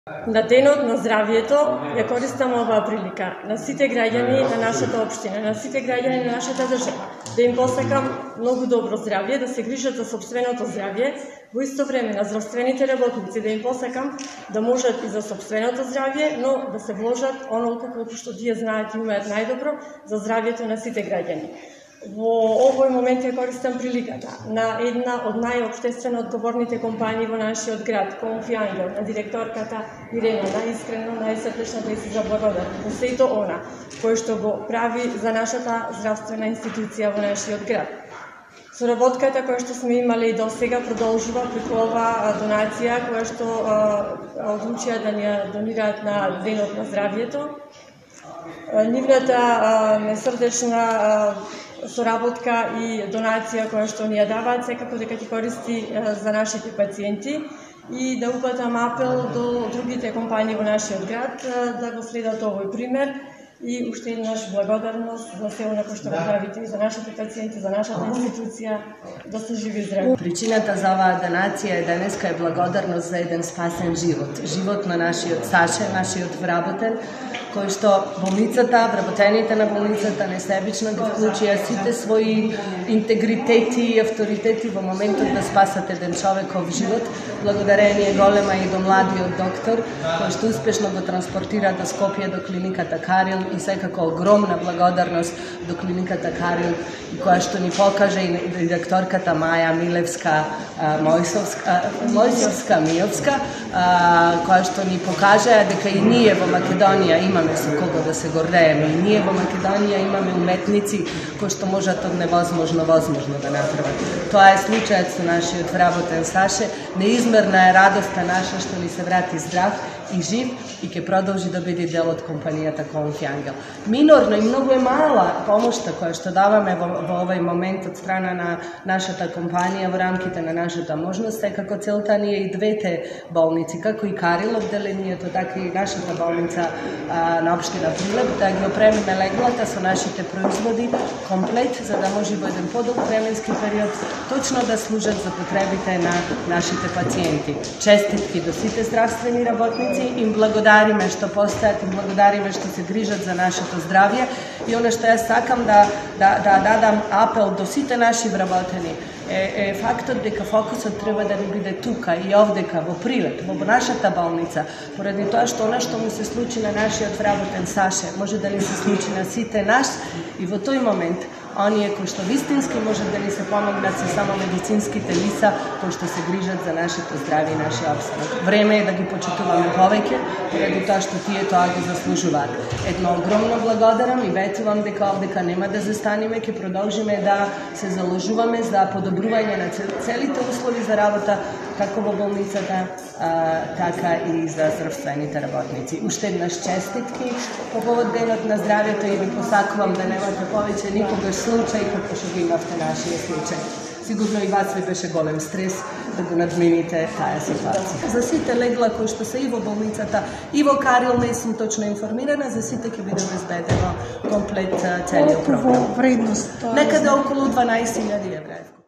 На денот на здравието ја користам оваа прилика на сите граѓани на нашата општина, на сите граѓани на нашата држава, да им посакам многу добро здравје, да се грижат за сопственото здравје, во исто време на здравствените работници да им посакам да можат и за сопственото здравје, но да се вложат онолку колку што тие знаат и умеат најдобро за здравјето на сите граѓани. Во овој момент ја користам приликата на една од најопштествено одговорните компании во нашиот град, Конфјангел, на директорката Ирена, најискрено, најсрдечно да се заблагодарам за сето она кој што го прави за нашата здравствена институција во нашиот град. Соработката која што сме имале и досега продолжува преку оваа донација која што одлучија да ни донираат на денот на здравјето. Нивната несрдечна соработка и донација која што ни ја даваат секако дека ќе користи за нашите пациенти и да упатам апел до другите компании во нашиот град да го следат овој пример и уште еднаш благодарност за се она што го правите и за нашите пациенти, за нашата институција, да се живи и здрави. Причината за оваа донација е денеска е благодарност за еден спасен живот. Живот на нашиот Саше, нашиот вработен, кој што болницата, вработените на болницата несебично го вклучија сите своји интегритети и авторитети во моментот да спасат еден човеков живот, благодарение голема и до младиот доктор, кој што успешно го транспортира до Скопје, до клиниката Карил и секако огромна благодарност до клиниката Карил, која што ни покаже и директорката Маја Милевска Мојсовска-Миовска, која што ни покажа дека и ние во Македонија имаме со кого да се гордееме, и ние во Македонија имаме уметници кои што можат од невозможно возможно да направат. Тоа е случајот со нашиот вработен Саше. Неизмерна е радоста наша што ни се врати здрав и жив и ќе продолжи да биде дел од компанијата Конфјангел. Минорно и многу е мала помошта која што даваме во овој момент од страна на нашата компанија во рамките на нашата можност, секако целта ни е и двете болници, како и Карил одделението, така и нашата болница на општина Прилеп, да ги опремиме леглата со нашите производи комплет, за да може во еден подолг временски период точно да служат за потребите на нашите пациенти. Честитки до сите здравствени работници, им благодариме што постојат, им благодариме што се грижат за нашето здравје и она што јас сакам да дадам апел до сите наши вработени е фактот дека фокусот треба да ни биде тука и овдека во Прилеп, во нашата болница, поради тоа што она што му се случи на нашиот вработен Саше може да ни се случи на сите нас и во тој момент оние кои што вистински можат да ни се помогнат се само медицинските лица кои што се грижат за нашето здравје и нашиот опстанок. Време е да ги почитуваме повеќе, поради тоа што тие тоа го заслужуваат. Едно огромно благодарам и ветувам дека овдека нема да застанеме, ќе продолжиме да се заложуваме за подобрување на целите услови за работа, како во болницата, така и за здравствените работници. Уште еднаш честитки по повод денот на здравјето и ви посакувам да немате повеќе никогаш случај како што го имавте нашиот случај. Сигурно и вас ви беше голем стрес да го надмините таа ситуација. За сите легла кои што се и во болницата и во Карил не сум точно информирана, за сите ќе биде обезбедено комплет целиот програм. Вредност? Некаде околу 12.000 евра.